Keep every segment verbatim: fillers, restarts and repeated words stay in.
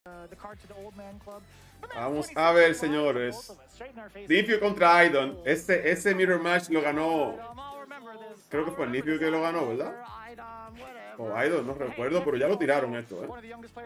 Vamos a ver, señores. Nifio contra Idon. Ese, ese Mirror Match lo ganó. Creo que fue el Nifio que lo ganó, ¿verdad? O oh, Idon, no recuerdo, pero ya lo tiraron esto, ¿eh?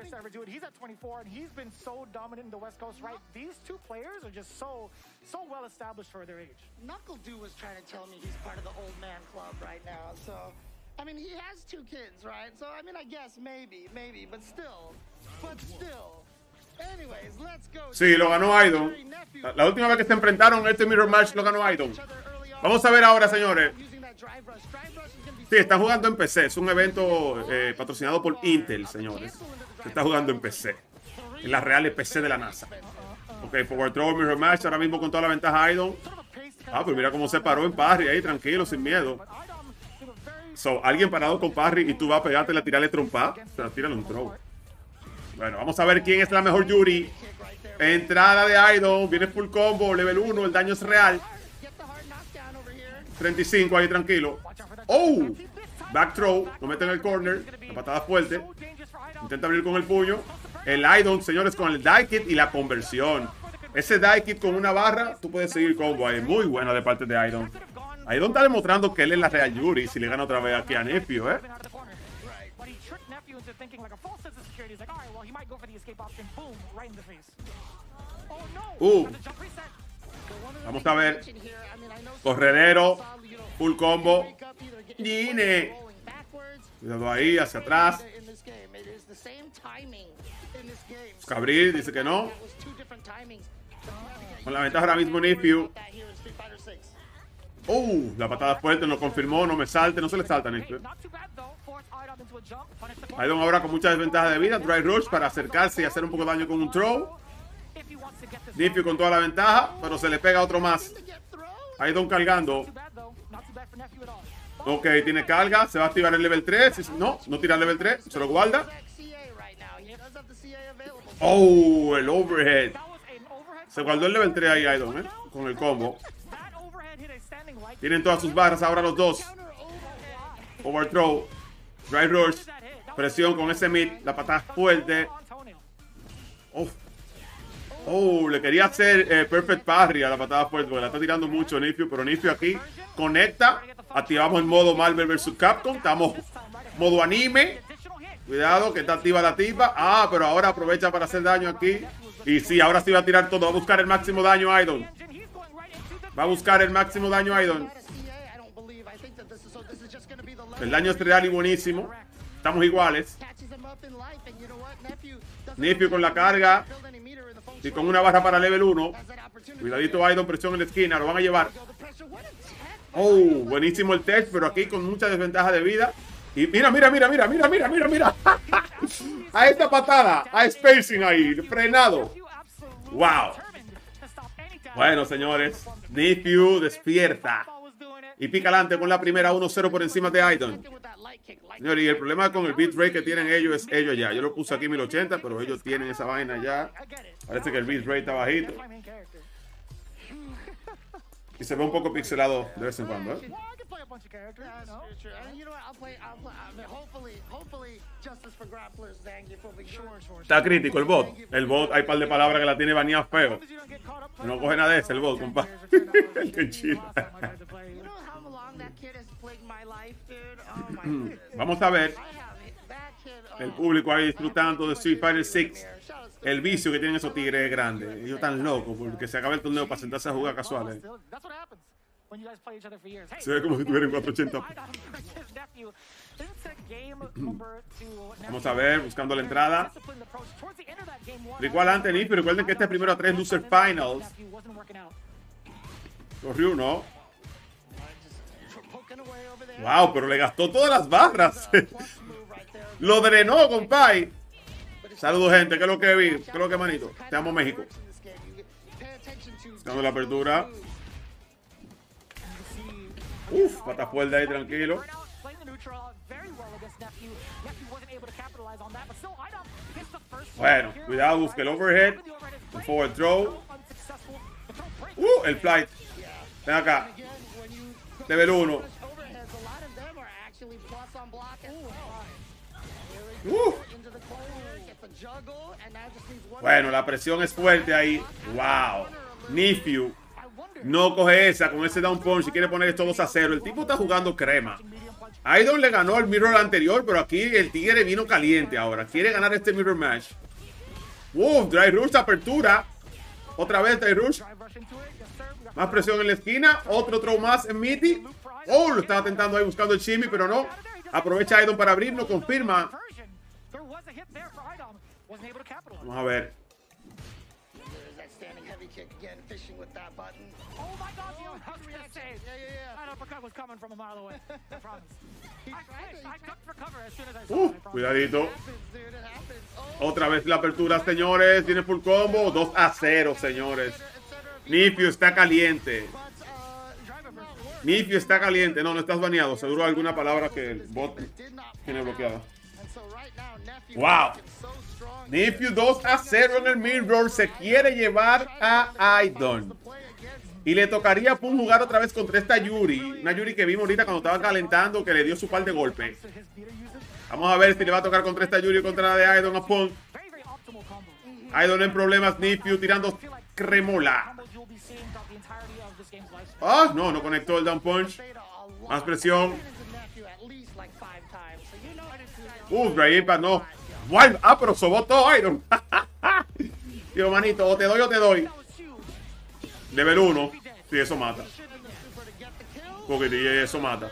I mean, he has two kids, right? So, I mean, I guess maybe, maybe, but still, but still. Anyways, let's go. Sí, lo ganó Idon. La, la última vez que se enfrentaron este Mirror Match lo ganó Idon. Vamos a ver ahora, señores. Sí, están jugando en P C. Es un evento eh, patrocinado por Intel, señores. Se está jugando en P C. En las reales P C de la NASA. Ok, Power Throw, Mirror Match. Ahora mismo con toda la ventaja Idon. Ah, pues mira cómo se paró en parry ahí, tranquilo, sin miedo. So, alguien parado con parry y tú vas a pegarte a tirarle trompa. O sea, tírale un throw. Bueno, vamos a ver quién es la mejor Yuri. Entrada de Idon. Viene full combo, level uno. El daño es real. treinta y cinco ahí, tranquilo. Oh, back throw. Lo mete en el corner. La patada fuerte. Intenta abrir con el puño. El Idon, señores, con el die kit y la conversión. Ese die kit con una barra, tú puedes seguir combo ahí. Muy buena de parte de Idon. Idon está demostrando que él es la real Yuri si le gana otra vez aquí a Nifio, ¿eh? Uh. Vamos a ver. Corredero. Full combo. Gine. Cuidado ahí, hacia atrás. Cabril dice que no. Con la ventaja ahora mismo Nifio. Uh, la patada fuerte, no confirmó, no me salte, no se le salta a Nifio. Idon ahora con mucha desventaja de vida, Dry Rush para acercarse y hacer un poco de daño con un throw. Nifio con toda la ventaja, pero se le pega otro más. Idon cargando. Ok, tiene carga, se va a activar el level tres. No, no tira el level tres, se lo guarda. Oh, el overhead. Se guardó el level tres ahí Idon, ¿eh? Con el combo. Tienen todas sus barras ahora los dos. Overthrow. Dry Rush. Presión con ese mid. La patada fuerte. Oh, oh le quería hacer eh, Perfect Parry a la patada fuerte porque la está tirando mucho Nifio. Pero Nifio aquí conecta. Activamos el modo Marvel versus. Capcom. Estamos modo anime. Cuidado que está activa la tipa. Ah, pero ahora aprovecha para hacer daño aquí. Y sí, ahora sí va a tirar todo. Va a buscar el máximo daño Idon. Va a buscar el máximo daño a Idon. El daño es real y buenísimo. Estamos iguales. Nifio con la carga. Y con una barra para level uno. Cuidadito Idon, presión en la esquina. Lo van a llevar. Oh, buenísimo el test. Pero aquí con mucha desventaja de vida. Y mira, mira, mira, mira, mira, mira, mira, mira. A esta patada. A spacing ahí. Frenado. Wow. Bueno, señores, Nifio despierta y pica adelante con la primera uno cero por encima de Idon. Señores, y el problema con el bitrate que tienen ellos es ellos ya. Yo lo puse aquí mil ochenta, pero ellos tienen esa vaina ya. Parece que el bitrate está bajito. Y se ve un poco pixelado de vez en cuando, ¿eh? Está crítico el bot. El bot, hay un par de palabras que la tiene baneada feo. No coge nada de ese el bot, compadre. El que chila. Vamos a ver el público ahí disfrutando de Street Fighter seis. El vicio que tienen esos tigres grandes. Ellos están locos porque se acaba el torneo para sentarse a jugar casuales. Se ve como si tuvieran cuatrocientos ochenta. Vamos a ver, buscando la entrada. Igual antes, Nifio. Recuerden que este es primero a tres Loser Finals. Corrió uno. Wow, pero le gastó todas las barras. Lo drenó, compadre. Saludos, gente. ¿Qué es lo que vi? ¿Qué es lo que, manito? Te amo, México. Buscando la apertura. Uf, pata fuerte ahí, tranquilo. Bueno, cuidado, busca el overhead. El forward throw. Uh, el flight. Ven acá. Level uno. Uh. Bueno, la presión es fuerte ahí. Wow. Nifiu no coge esa con ese down punch y quiere poner esto dos a cero. El tipo está jugando crema. Aidon le ganó el mirror anterior, pero aquí el tigre vino caliente ahora. Quiere ganar este mirror match. Wow, Dry Rush, apertura. Otra vez Dry Rush. Más presión en la esquina. Otro throw más en Mitty. Oh, lo estaba tentando ahí buscando el shimmy, pero no. Aprovecha Aidon para abrir, no confirma. Vamos a ver. Uh, cuidadito. Otra vez la apertura, señores. Tiene full combo. dos a cero, señores. Nifiu está caliente. Nifiu está caliente. No, no estás baneado. Seguro alguna palabra que el bot tiene bloqueada. Wow. Nifiu dos a cero en el mirror. Se quiere llevar a Aidon. Y le tocaría a Pun jugar otra vez contra esta Yuri. Una Yuri que vimos ahorita cuando estaba calentando, que le dio su par de golpes. Vamos a ver si le va a tocar contra esta Yuri o contra la de Aidon a Pun. Aidon en problemas. Nifiu tirando cremola. Ah, oh, no, no conectó el down punch. Más presión. Uf, Dry Impact, no. Wild, ah, pero sobó todo Aidon. Tío, manito, o te doy o te doy. Level uno. Sí, eso mata. Porque eso mata.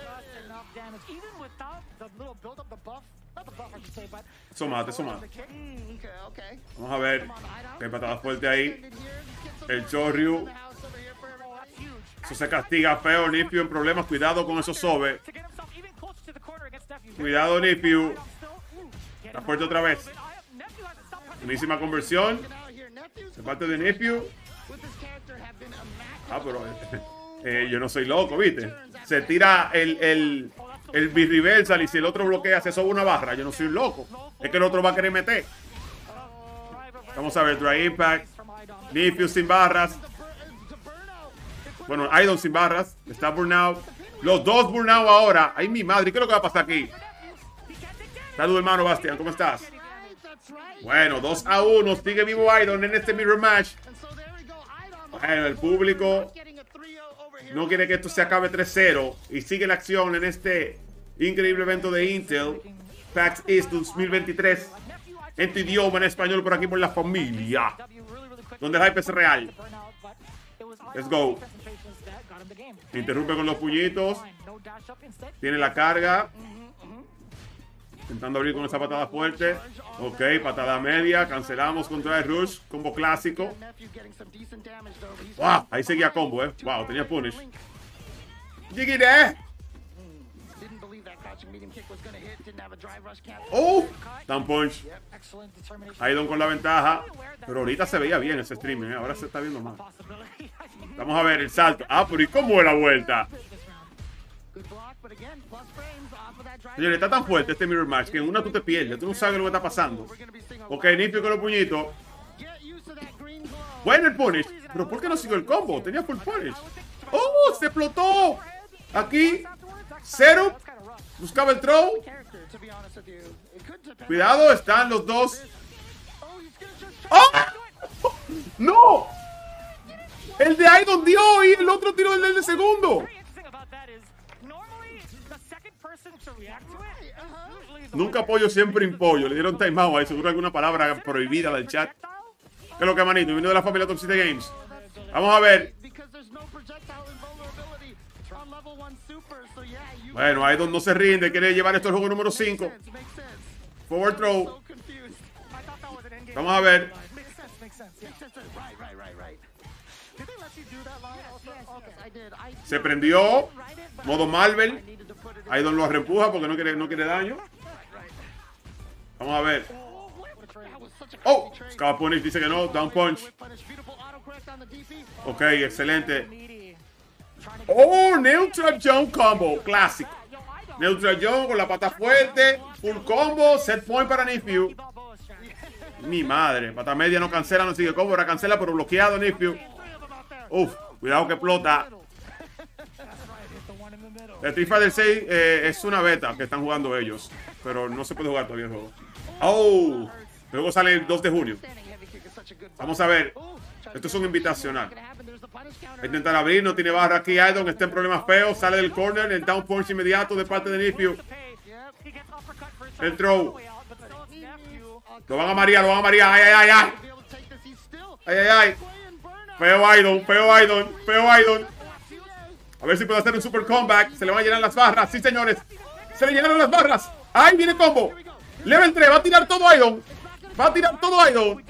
Eso mata, eso mata. Vamos a ver. Qué patada fuerte ahí. El Choryu. Eso se castiga feo. Nifiu en problemas. Cuidado con esos sobes. Cuidado, Nifiu. Está fuerte otra vez. Buenísima conversión. De parte de Nifiu. Ah, pero eh, yo no soy loco, ¿viste? Se tira el, el, el B-reversal y si el otro bloquea se sobe una barra. Yo no soy loco. Es que el otro va a querer meter. Vamos a ver, Dry Impact. Nifiu sin barras. Bueno, Aidon sin barras. Está burnout. Los dos burnout ahora. Ay, mi madre, ¿qué es lo que va a pasar aquí? Saludos, hermano Bastian, ¿cómo estás? Bueno, dos a uno. Sigue vivo Aidon en este mirror match. Bueno, el público no quiere que esto se acabe tres cero y sigue la acción en este increíble evento de Intel PAX East dos mil veintitrés en tu idioma, en español, por aquí por la familia, donde el hype es real. Let's go. Interrumpe con los puñitos. Tiene la carga. Intentando abrir con esa patada fuerte. Ok, patada media. Cancelamos contra el Rush. Combo clásico. Wow, ahí seguía combo, eh. Wow, tenía punish. Jiggy-de. Oh, down punch. Aidon con la ventaja. Pero ahorita se veía bien ese streaming, eh. Ahora se está viendo mal. Vamos a ver el salto. Ah, pero ¿y cómo es la vuelta? Señores, está tan fuerte este mirror match que en una tú te pierdes. Tú no sabes lo que está pasando. Ok, Nifiu con los puñitos. Bueno el punish. Pero ¿por qué no siguió el combo? Tenía full punish. ¡Oh! ¡Se explotó! Aquí. Cero. Buscaba el throw. Cuidado, están los dos. ¡Oh! ¡No! El de Aidon dio y el otro tiró el del segundo. Nunca pollo, siempre impollo. Le dieron timeout ahí, seguro alguna palabra prohibida del chat. ¿Qué es lo que, manito? Vino de la familia Toxic Games. Vamos a ver. Bueno, Aidon no se rinde, quiere llevar esto al juego número cinco. Forward throw. Vamos a ver. Se prendió. Modo Marvel. Aidon lo reempuja porque no quiere, no quiere daño. Vamos a ver. Oh, Scala Punish dice que no. Down punch. Ok, excelente. Oh, Neutral Jump combo. Clásico. Neutral Jump con la pata fuerte. Full combo. Set point para Nifiu. Mi madre. Pata media no cancela, no sigue combo. Ahora cancela, pero bloqueado Nifiu. Uf, cuidado que explota. El Street Fighter seis eh, es una beta que están jugando ellos. Pero no se puede jugar todavía el juego. Oh, Luego sale el dos de junio. Vamos a ver. Esto es un invitacional. Va a intentar abrir, no tiene barra aquí. Idon está en problemas feos. Sale del corner. El down punch inmediato de parte de Nephew. El throw. Lo van a marear, lo van a marear. Ay, ay, ay, ay. Ay, ay, ay. Feo Idon, feo Idon, feo Idon. A ver si puede hacer un super comeback. Se le van a llenar las barras. Sí, señores. Se le llenaron las barras. Ay, viene combo. Level tres. Va a tirar todo Idon. Va a tirar todo Idon.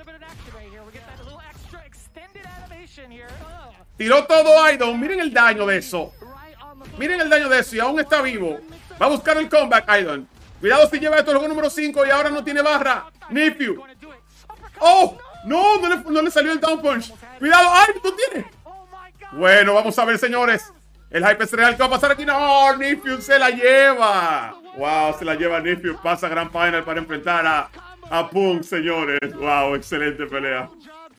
Tiró todo Idon. Miren el daño de eso. Miren el daño de eso. Y aún está vivo. Va a buscar el comeback, Idon. Cuidado si lleva esto el juego número cinco y ahora no tiene barra. Nephew. ¡Oh! No, no le, no le salió el down punch. Cuidado. ¡Ay, no tiene! Bueno, vamos a ver, señores. El hype es real. ¿Qué va a pasar aquí? No, Nephew se la lleva. Wow, se la lleva Nephew. Pasa Grand Final para enfrentar a, a Punk, señores. Wow, excelente pelea.